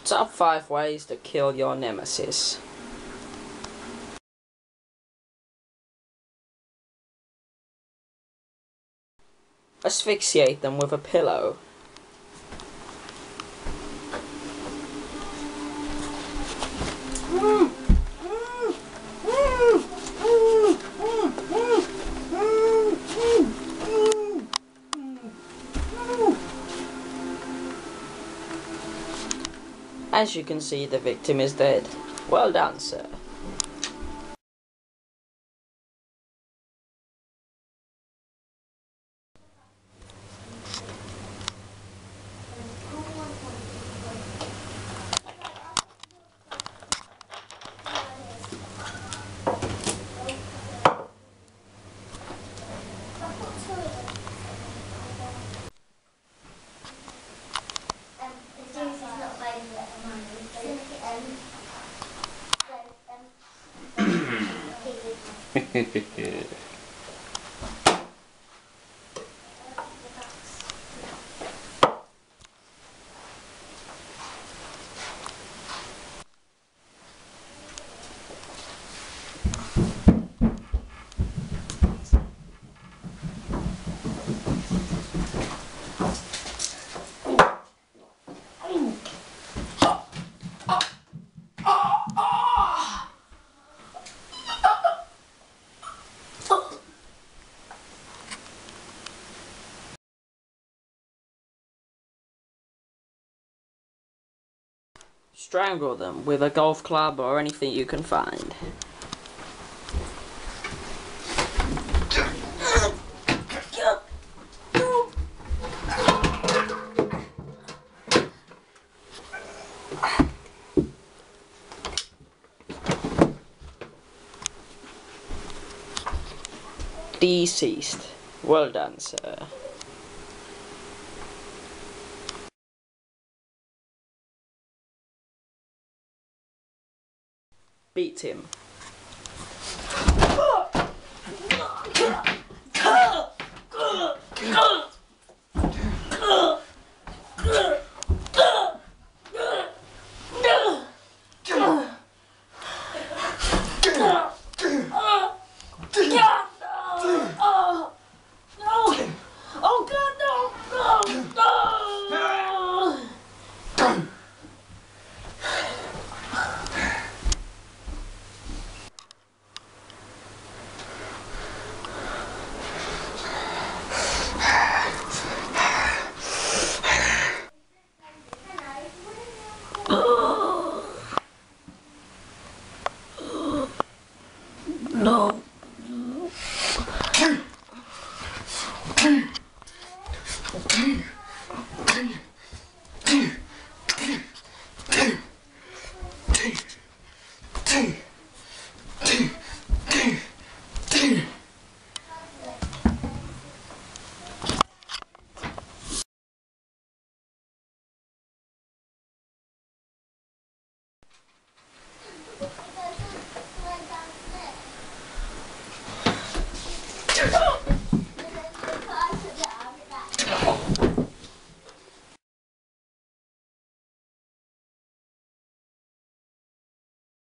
Top 5 ways to kill your nemesis. Asphyxiate them with a pillow. As you can see, the victim is dead. Well done, sir. Strangle them with a golf club or anything you can find. Deceased. Well done, sir. Beat him.